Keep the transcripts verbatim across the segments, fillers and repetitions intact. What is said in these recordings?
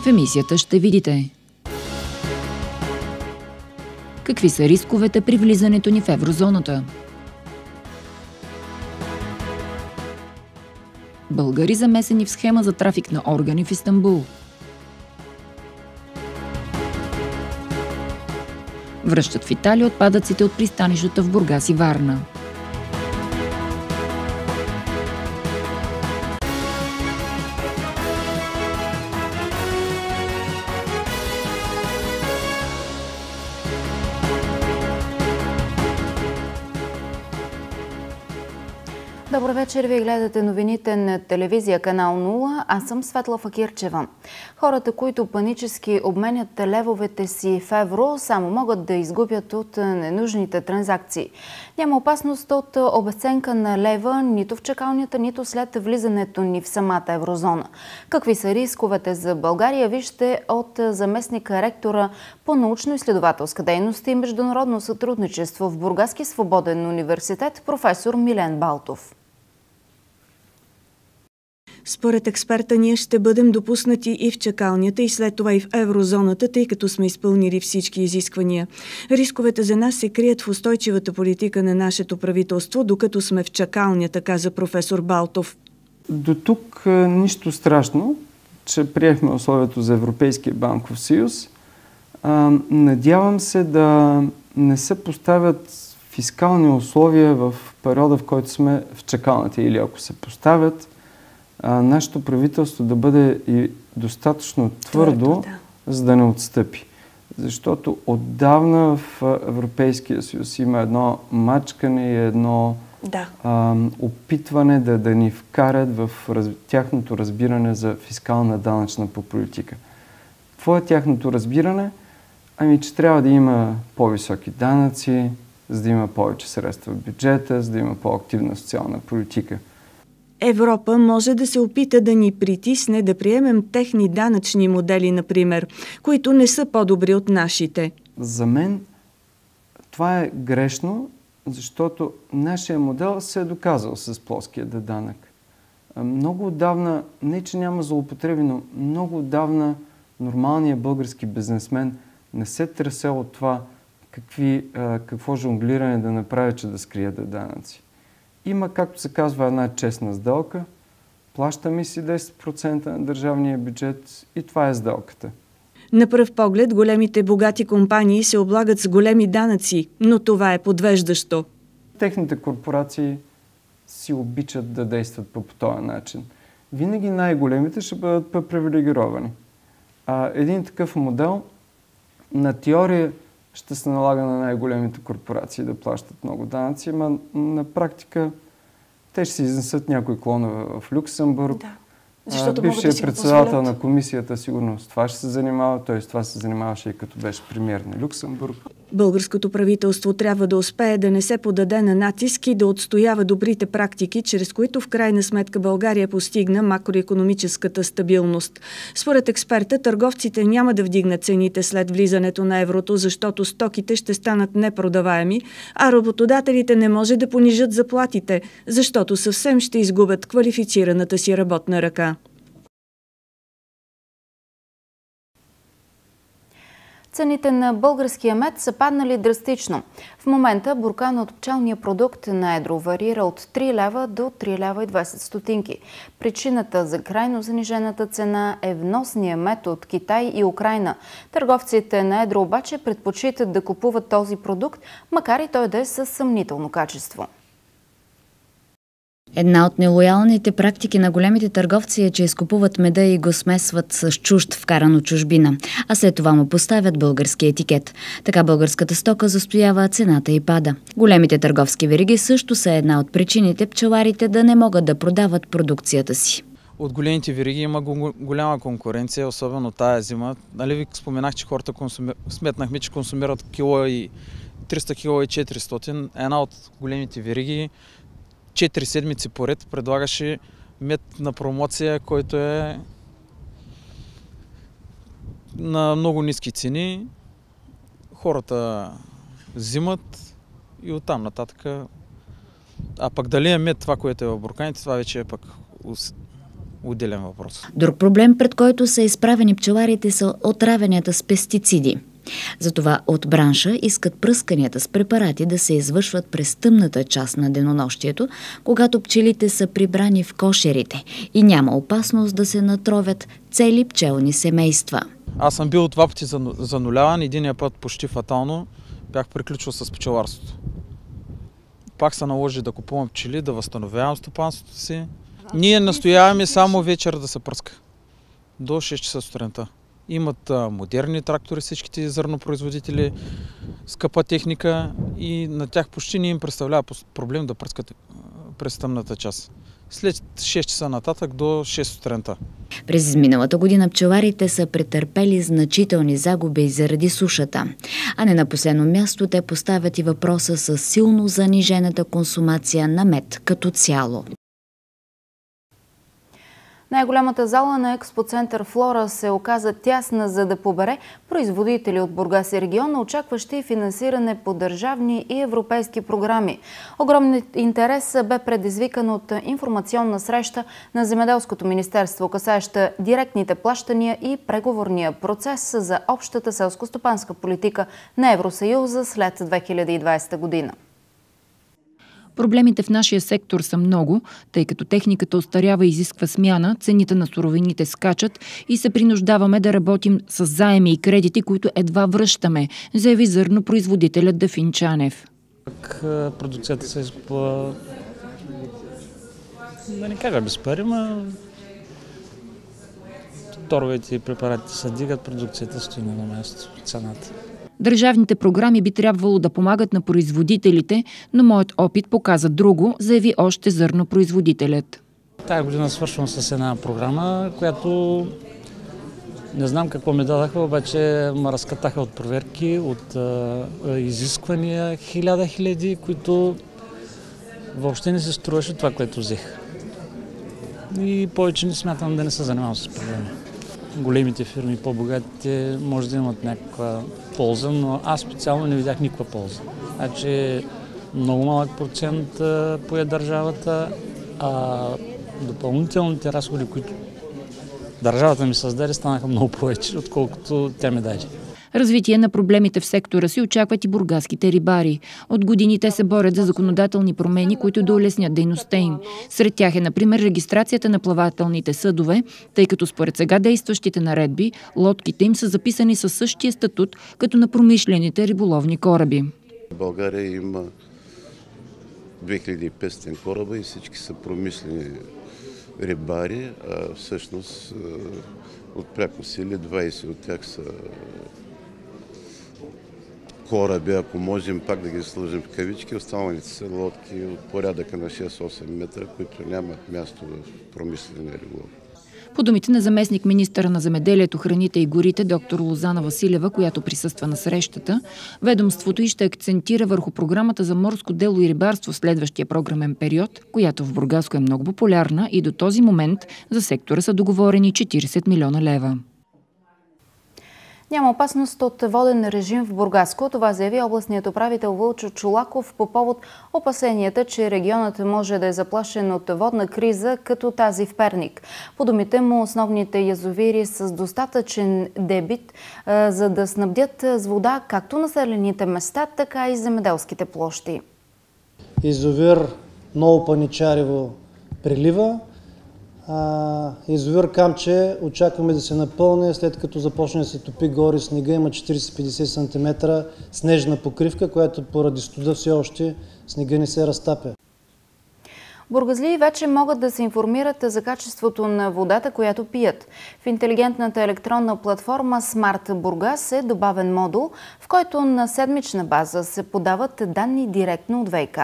В емисията ще видите какви са рисковете при влизането ни в еврозоната. Българи замесени в схема за трафик на органи в Истанбул. Връщат в Италия отпадъците от пристанищата в Бургас и Варна. Добър вечер, вие гледате новините на телевизия канал нула, аз съм Светла Факирчева. Хората, които панически обменят левовете си в евро, само могат да изгубят от ненужните транзакции. Няма опасност от обесценка на лева нито в чакалнята, нито след влизането ни в самата еврозона. Какви са рисковете за България, вижте от заместника ректора по научно-изследователска дейност и международно сътрудничество в Бургаски свободен университет, професор Милен Балтов. Според експерта, ние ще бъдем допуснати и в чакалнята, и след това и в еврозоната, тъй като сме изпълнили всички изисквания. Рисковете за нас се крият в устойчивата политика на нашето правителство, докато сме в чакалнята, каза професор Балтов. До тук нищо страшно, че приехме условието за Европейския банков съюз. Надявам се да не се поставят фискални условия в периода, в който сме в чакалната, или ако се поставят, нашето правителство да бъде и достатъчно твърдо, твърдо да. за да не отстъпи. Защото отдавна в Европейския съюз има едно мачкане и едно да. а, опитване да, да ни вкарат в раз, тяхното разбиране за фискална данъчна политика. Какво е тяхното разбиране? Ами, че трябва да има по-високи данъци, за да има повече средства в бюджета, за да има по-активна социална политика. Европа може да се опита да ни притисне да приемем техни данъчни модели, например, които не са по-добри от нашите. За мен това е грешно, защото нашия модел се е доказал с плоския данък. Много отдавна, не че няма злоупотреби, но много отдавна нормалният български бизнесмен не се тресе от това какви, какво жонглиране да направи, че да скрие да данъци. Има, както се казва, една честна сделка. Плащаме си десет процента на държавния бюджет и това е сделката. На пръв поглед големите богати компании се облагат с големи данъци, но това е подвеждащо. Техните корпорации си обичат да действат по този начин. Винаги най-големите ще бъдат по-привилегировани. А един такъв модел на теория ще се налага на най-големите корпорации да плащат много данъци, но на практика те ще се изнесат някои клонове в Люксембург. Да. Защото бившият да председател на комисията сигурно с това ще се занимава, т.е. това се занимаваше и като беше премиер на Люксембург. Българското правителство трябва да успее да не се подаде на натиск и да отстоява добрите практики, чрез които в крайна сметка България постигна макроекономическата стабилност. Според експерта, търговците няма да вдигнат цените след влизането на еврото, защото стоките ще станат непродаваеми, а работодателите не може да понижат заплатите, защото съвсем ще изгубят квалифицираната си работна ръка. Цените на българския мед са паднали драстично. В момента буркана от пчелния продукт на едро варира от три лева до три лева и двадесет стотинки. Причината за крайно занижената цена е вносния мед от Китай и Украйна. Търговците на едро обаче предпочитат да купуват този продукт, макар и той да е със съмнително качество. Една от нелоялните практики на големите търговци е, че изкупуват меда и го смесват с чужд, вкаран от чужбина, а след това му поставят български етикет. Така българската стока застоява, цената и пада. Големите търговски вериги също са една от причините пчеларите да не могат да продават продукцията си. От големите вериги има голяма конкуренция, особено тая зима. Нали ви споменах, че хората консуми... сметнахме, че консумират кило и триста кило и четиристотин. Една от големите вериги четири седмици поред предлагаше мед на промоция, който е на много ниски цени. Хората взимат и оттам нататък. А пък дали е мед това, което е в бурканите, това вече е пък отделен въпрос. Друг проблем, пред който са изправени пчеларите, са отравянията с пестициди. Затова от бранша искат пръсканията с препарати да се извършват през тъмната част на денонощието, когато пчелите са прибрани в кошерите и няма опасност да се натровят цели пчелни семейства. Аз съм бил два пъти зануляван, единия път почти фатално бях приключил с пчеларството. Пак се наложи да купувам пчели, да възстановявам стопанството си. Ние настояваме само вечер да се пръска. До шест часа сутринта. Имат а, модерни трактори всичките зърнопроизводители, скъпа техника и на тях почти не им представлява проблем да пръскат през тъмната част. След шест часа нататък до шест сутринта. През изминалата година пчеларите са претърпели значителни загуби заради сушата. А не на последно място те поставят и въпроса с силно занижената консумация на мед като цяло. Най-голямата зала на експоцентър Флора се оказа тясна, за да побере производители от Бургас и региона, очакващи финансиране по държавни и европейски програми. Огромният интерес бе предизвикан от информационна среща на Земеделското министерство, касаеща директните плащания и преговорния процес за общата селскостопанска политика на Евросъюза след две хиляди и двадесета година. Проблемите в нашия сектор са много, тъй като техниката остарява и изисква смяна, цените на суровините скачат и се принуждаваме да работим с заеми и кредити, които едва връщаме, заяви зърнопроизводителят Дафин Чанев. Как продукцията се изкупува, да не кажа без пари, но торовете и препаратите се дигат, продукцията стои на място, цената. Държавните програми би трябвало да помагат на производителите, но моят опит показа друго, заяви още зърнопроизводителят. Тая година свършвам с една програма, която не знам какво ми дадаха, обаче ме разкатаха от проверки, от а, изисквания, хиляда хиляди, които въобще не се струваше това, което взех. И повече не смятам да не се занимавам с проблеми. Големите фирми, по-богатите, може да имат някаква полза, но аз специално не видях никаква полза. Значи много малък процент пое държавата, а допълнителните разходи, които държавата ми създаде, станаха много повече, отколкото тя ми даде. Развитие на проблемите в сектора си очакват и бургаските рибари. От години те се борят за законодателни промени, които да улеснят дейността им. Сред тях е, например, регистрацията на плавателните съдове, тъй като според сега действащите наредби, лодките им са записани със същия статут, като на промишлените риболовни кораби. В България има две хиляди и петстотин кораба и всички са промишлени рибари, а всъщност от пряко сили двадесет от тях са кораби, ако можем пак да ги сложим в кавички, останалите са лодки от порядъка на шест-осем метра, които нямат място в промишления риболов. По думите на заместник министъра на земеделието, храните и горите доктор Лозана Василева, която присъства на срещата, ведомството и ще акцентира върху програмата за морско дело и рибарство в следващия програмен период, която в Бургаско е много популярна и до този момент за сектора са договорени четиридесет милиона лева. Няма опасност от воден режим в Бургаско. Това заяви областният управител Вълчо Чолаков по повод опасенията, че регионът може да е заплашен от водна криза, като тази в Перник. По думите му, основните язовири с достатъчен дебит, за да снабдят с вода както населените места, така и земеделските площи. Язовир Ново Паничарево прилива. Язовир Камче очакваме да се напълне, след като започне да се топи горе снега. Има четиридесет до петдесет сантиметра снежна покривка, която поради студа все още снега не се разтапя. Бургазлии вече могат да се информират за качеството на водата, която пият. В интелигентната електронна платформа Smart Бургас е добавен модул, в който на седмична база се подават данни директно от ВиК.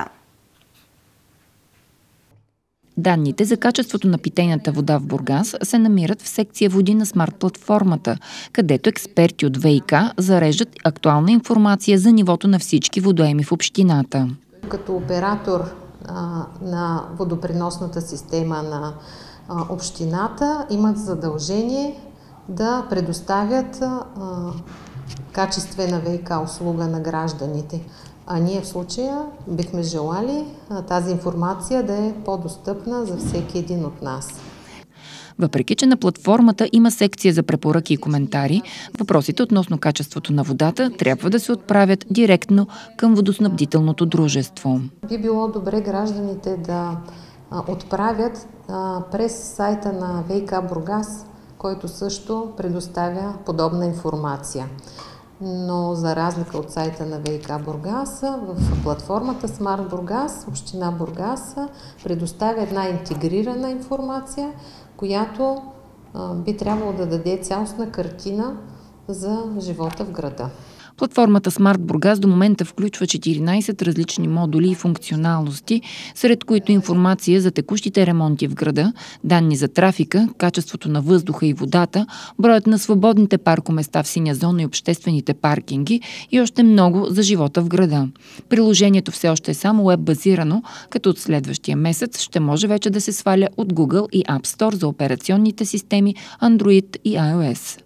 Данните за качеството на питейната вода в Бургас се намират в секция води на смарт-платформата, където експерти от ВиК зареждат актуална информация за нивото на всички водоеми в общината. Като оператор а, на водопреносната система на а, общината имат задължение да предоставят а, качествена ВиК услуга на гражданите. А ние в случая бихме желали тази информация да е по-достъпна за всеки един от нас. Въпреки че на платформата има секция за препоръки и коментари, въпросите относно качеството на водата трябва да се отправят директно към водоснабдителното дружество. Би било добре гражданите да отправят през сайта на ВиК Бургас, който също предоставя подобна информация. Но за разлика от сайта на ВиК Бургас, в платформата Смарт Бургас, община Бургас предоставя една интегрирана информация, която би трябвало да даде цялостна картина за живота в града. Платформата Смарт Бургас до момента включва четиринайсет различни модули и функционалности, сред които информация за текущите ремонти в града, данни за трафика, качеството на въздуха и водата, броят на свободните паркоместа в синя зона и обществените паркинги и още много за живота в града. Приложението все още е само уеб-базирано, като от следващия месец ще може вече да се сваля от Google и App Store за операционните системи Android и iOS.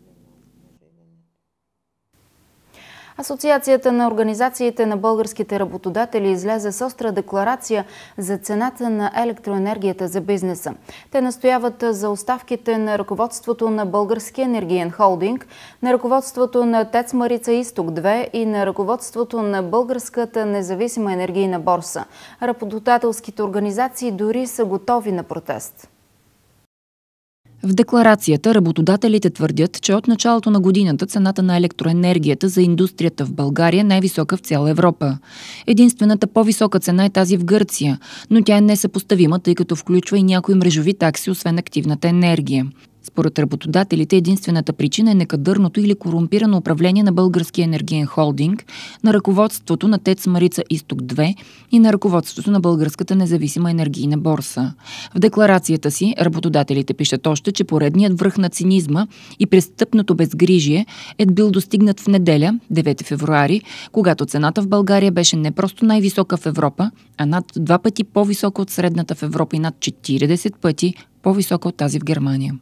Асоциацията на организациите на българските работодатели излезе с остра декларация за цената на електроенергията за бизнеса. Те настояват за оставките на ръководството на Българския енергиен холдинг, на ръководството на ТЕЦ Марица Изток две и на ръководството на Българската независима енергийна борса. Работодателските организации дори са готови на протест. В декларацията работодателите твърдят, че от началото на годината цената на електроенергията за индустрията в България е най-висока в цяла Европа. Единствената по-висока цена е тази в Гърция, но тя е несъпоставима, тъй като включва и някои мрежови такси, освен активната енергия. Според работодателите, единствената причина е некадърното или корумпирано управление на Българския енергиен холдинг, на ръководството на ТЕЦ Марица Изток две и на ръководството на Българската независима енергийна борса. В декларацията си работодателите пишат още, че поредният връх на цинизма и престъпното безгрижие е бил достигнат в неделя, девети февруари, когато цената в България беше не просто най-висока в Европа, а над два пъти по-висока от средната в Европа и над четирийсет пъти по-висока от тази в Германия.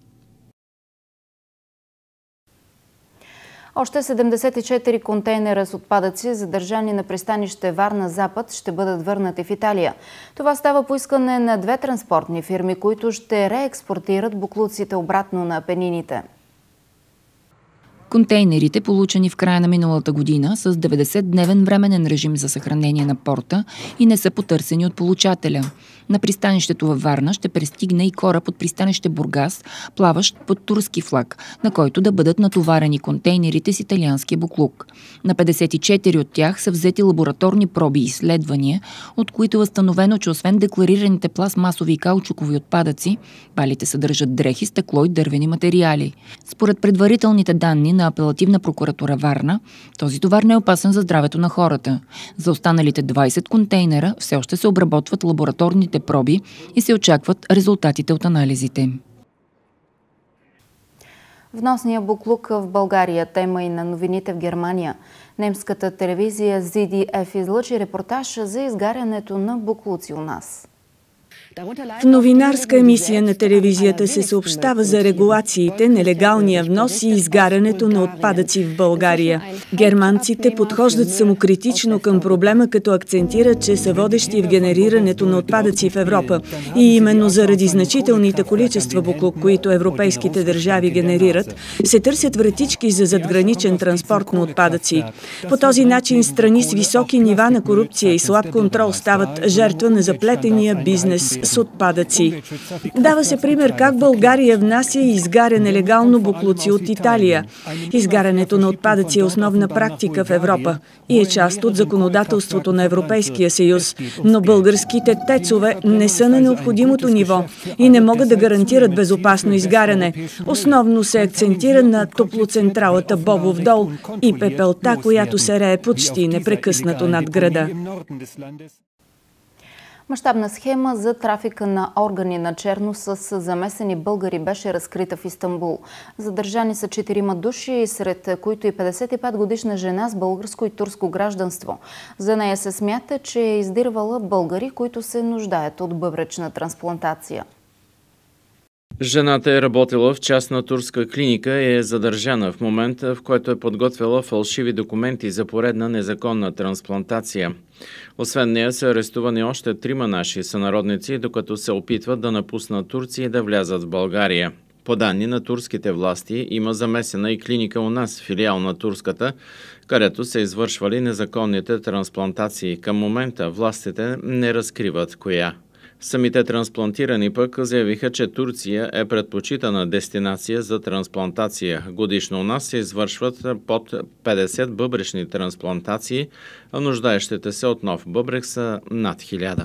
Още седемдесет и четири контейнера с отпадъци, задържани на пристанище Варна-Запад, ще бъдат върнати в Италия. Това става по искане на две транспортни фирми, които ще реекспортират боклуците обратно на Апенините. Контейнерите, получени в края на миналата година, с деветдесетдневен временен режим за съхранение на порта и не са потърсени от получателя. На пристанището във Варна ще пристигне и кораб от пристанище Бургас, плаващ под турски флаг, на който да бъдат натоварени контейнерите с италианския боклук. На петдесет и четири от тях са взети лабораторни проби и изследвания, от които е установено, че освен декларираните пластмасови и каучукови отпадъци, балите съдържат дрехи, стъкло и дървени материали. Според предварителните данни на апелативна прокуратура Варна, този товар не е опасен за здравето на хората. За останалите двайсет контейнера все още се обработват лабораторните проби и се очакват резултатите от анализите. Вносния буклук в България, тема и на новините в Германия. Немската телевизия Зи Ди Еф излъчи репортаж за изгарянето на буклуци у нас. В новинарска емисия на телевизията се съобщава за регулациите, нелегалния внос и изгарянето на отпадъци в България. Германците подхождат самокритично към проблема, като акцентират, че са водещи в генерирането на отпадъци в Европа. И именно заради значителните количества буклук, които европейските държави генерират, се търсят вратички за задграничен транспорт на отпадъци. По този начин страни с високи нива на корупция и слаб контрол стават жертва на заплетения бизнес с отпадъци. Дава се пример как България внася и изгаря нелегално буклуци от Италия. Изгарянето на отпадъци е основна практика в Европа и е част от законодателството на Европейския съюз, но българските тецове не са на необходимото ниво и не могат да гарантират безопасно изгаряне. Основно се акцентира на топлоцентралата Бобов дол и пепелта, която се рее почти непрекъснато над града. Мащабна схема за трафика на органи на черно с замесени българи беше разкрита в Истанбул. Задържани са четирима души, сред които и петдесет и пет годишна жена с българско и турско гражданство. За нея се смята, че е издирвала българи, които се нуждаят от бъбречна трансплантация. Жената е работила в частна турска клиника и е задържана в момента, в който е подготвила фалшиви документи за поредна незаконна трансплантация. Освен нея са арестувани още трима наши сънародници, докато се опитват да напуснат Турция и да влязат в България. По данни на турските власти има замесена и клиника у нас, филиал на турската, където са извършвали незаконните трансплантации. Към момента властите не разкриват коя. Самите трансплантирани пък заявиха, че Турция е предпочитана дестинация за трансплантация. Годишно у нас се извършват под петдесет бъбречни трансплантации, а нуждаещите се от нов бъбрек са над хиляда.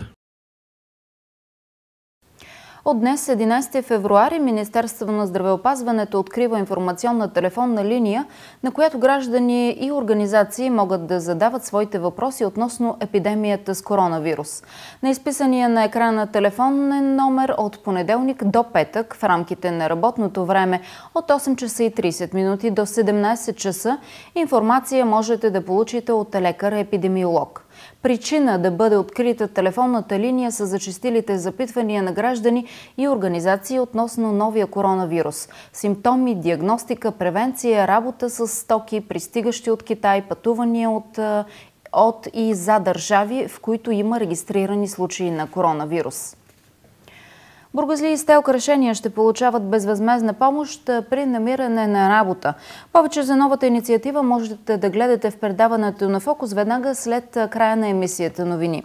От днес, единайсети февруари, Министерството на здравеопазването открива информационна телефонна линия, на която граждани и организации могат да задават своите въпроси относно епидемията с коронавирус. На изписания на екрана телефонен номер от понеделник до петък в рамките на работното време от осем часа и трийсет минути до седемнайсет часа информация можете да получите от лекар-епидемиолог. Причина да бъде открита телефонната линия са зачестилите запитвания на граждани и организации относно новия коронавирус. Симптоми, диагностика, превенция, работа с стоки, пристигащи от Китай, пътувания от, от и за държави, в които има регистрирани случаи на коронавирус. Бургазлии с ТЕЛК решения ще получават безвъзмездна помощ при намиране на работа. Повече за новата инициатива можете да гледате в предаването на Фокус веднага след края на емисията новини.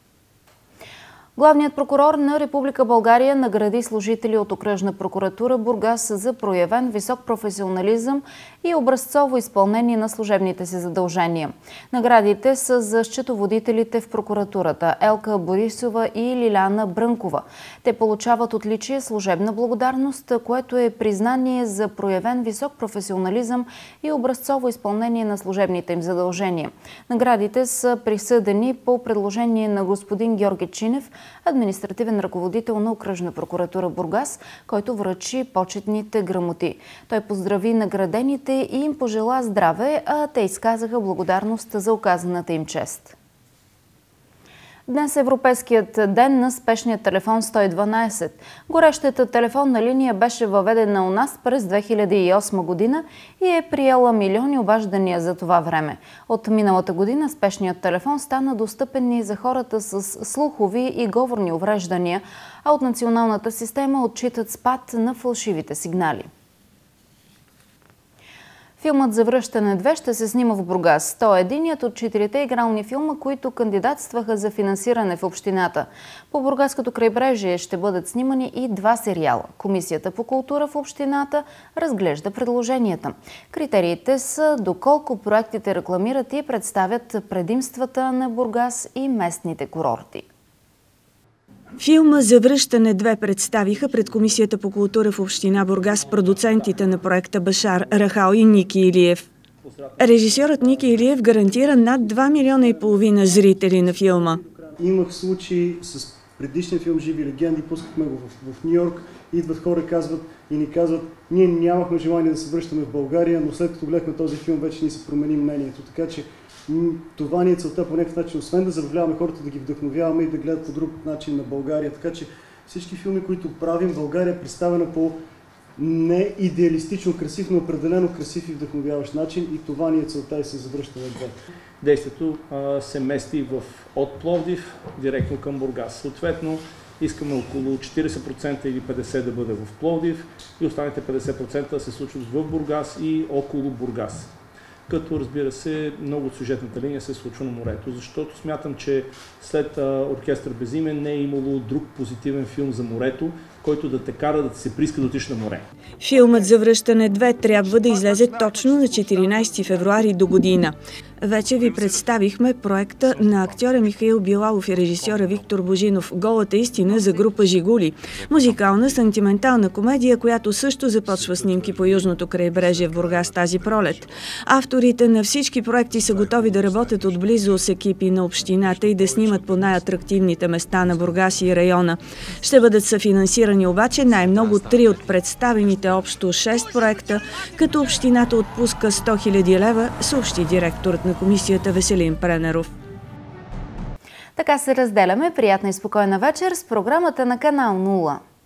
Главният прокурор на Република България награди служители от Окръжна прокуратура Бургас за проявен висок професионализъм и образцово изпълнение на служебните си задължения. Наградите са за счетоводителите в прокуратурата Елка Борисова и Лиляна Брънкова. Те получават отличие служебна благодарност, което е признание за проявен висок професионализъм и образцово изпълнение на служебните им задължения. Наградите са присъдени по предложение на господин Георги Чинев, административен ръководител на Окръжна прокуратура Бургас, който връчи почетните грамоти. Той поздрави наградените и им пожела здраве, а те изказаха благодарност за оказаната им чест. Днес е Европейският ден на спешния телефон сто и дванайсет. Горещата телефонна линия беше въведена у нас през две хиляди и осма година и е приела милиони обаждания за това време. От миналата година спешният телефон стана достъпен и за хората с слухови и говорни увреждания, а от националната система отчитат спад на фалшивите сигнали. Филмът "Завръщане две" ще се снима в Бургас. Той е единият от четирите игрални филма, които кандидатстваха за финансиране в общината. По Бургаското крайбрежие ще бъдат снимани и два сериала. Комисията по култура в общината разглежда предложенията. Критериите са доколко проектите рекламират и представят предимствата на Бургас и местните курорти. Филма "Завръщане две" представиха пред Комисията по култура в община Бургас продуцентите на проекта Башар Рахал и Ники Илиев. Режисьорът Ники Илиев гарантира над два милиона и половина зрители на филма. Имах случаи с предишния филм "Живи легенди", пускахме го в, в Нью-Йорк, идват хора казват, и ни казват: ние нямахме желание да се връщаме в България, но след като гледахме този филм, вече ни се промени мнението. Така че това ни е целта по някакъв начин, освен да забавляваме хората, да ги вдъхновяваме и да гледат по друг начин на България. Така че всички филми, които правим, България е представена по не идеалистично красив, но определено красив и вдъхновяващ начин, и това ни е целта и се завръщаме две. Действието а, се мести в, от Пловдив директно към Бургас. Съответно, искаме около четирийсет процента или петдесет процента да бъде в Пловдив и останалите петдесет процента да се случват в Бургас и около Бургас. Като, разбира се, много от сюжетната линия се случва на морето, защото смятам, че след а, Оркестър без име не е имало друг позитивен филм за морето, който да те кара да се прииска да отиш на море. Филмът "Завръщане две" трябва да излезе точно на четиринайсети февруари до година. Вече ви представихме проекта на актьора Михаил Билалов и режисьора Виктор Божинов "Голата истина" за група Жигули. Музикална, сантиментална комедия, която също започва снимки по южното крайбрежие в Бургас тази пролет. Авторите на всички проекти са готови да работят отблизо с екипи на общината и да снимат по най-атрактивните места на Бургас и района. Ще бъдат съфинансирани обаче най-много три от представените общо шест проекта, като общината отпуска сто хиляди лева, съобщи директорът на комисията Веселин Пренеров. Така се разделяме. Приятна и спокойна вечер с програмата на канал нула.